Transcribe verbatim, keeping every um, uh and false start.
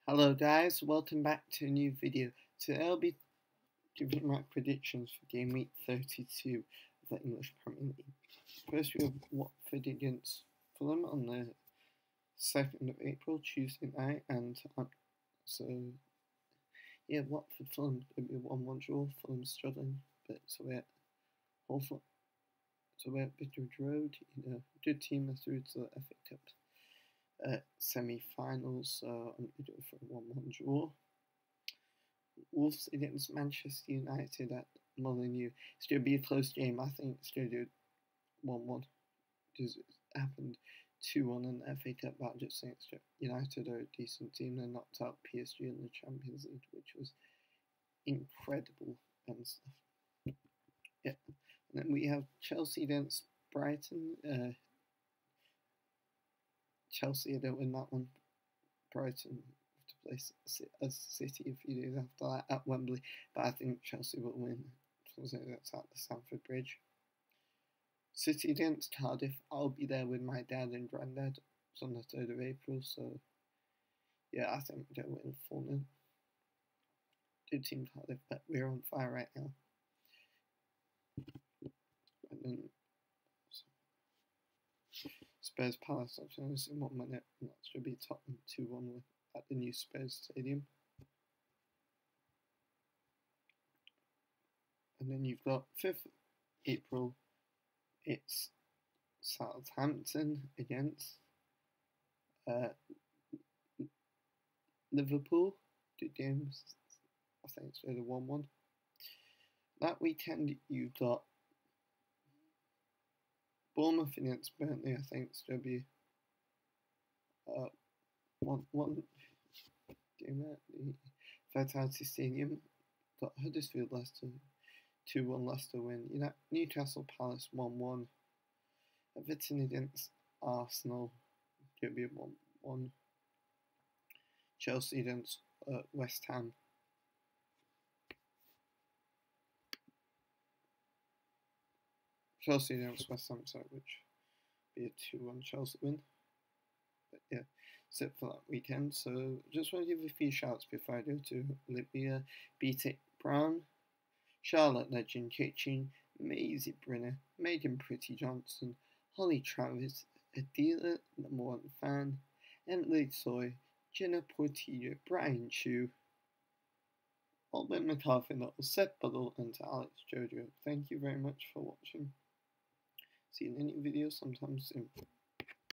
Hello guys, welcome back to a new video. Today I'll be giving my predictions for game week thirty-two of the English Premier League. First we have Watford against Fulham on the second of April, Tuesday night, and um, so yeah, Watford Fulham will be a one one draw. Fulham struggling, but so we're hopeful. So we're at Vicarage Road, you know, good team are through to the F A Cup uh, semi-finals, so I'm going to go for a one one draw. Wolves against Manchester United at Molineux. It's going to be a close game. I think it's going to do one one because it happened two one in the F A Cup, but I just think United are a decent team. They knocked out P S G in the Champions League, which was incredible and stuff. Yeah. And then we have Chelsea against Brighton. Uh, Chelsea, I don't win that one. Brighton to play as City a few days after that at Wembley, but I think Chelsea will win. So that's at the Stamford Bridge. City against Cardiff. I'll be there with my dad and granddad. It's on the third of April, so yeah, I think they'll win four nil. Good team Cardiff, but we're on fire right now. And then Spurs Palace, I've only seen one minute, and that should be Tottenham two one at the new Spurs Stadium. And then you've got fifth of April, it's Southampton against uh, Liverpool. Two games, I think it's really one one. That weekend you've got Bournemouth against Burnley. I think it's going to be uh, one one game at the Vitality Stadium. Got Huddersfield Leicester two one Leicester win. You know, Newcastle Palace one one. Everton against Arsenal, going to be one one. Chelsea against uh, West Ham. Chelsea against West Ham, sorry, which would be a two one Chelsea win. But yeah, that's it for that weekend. So just want to give a few shouts before I go to Olivia, Beatick Brown, Charlotte Legend Kitchen, Maisie Brenner, Megan Pretty Johnson, Holly Travis, Adela, number one fan, Emily Soy, Jenna Portillo, Brian Chu, Albert McCarthy, Seth Buddle, and to Alex Jojo. Thank you very much for watching. See you in any video sometime soon.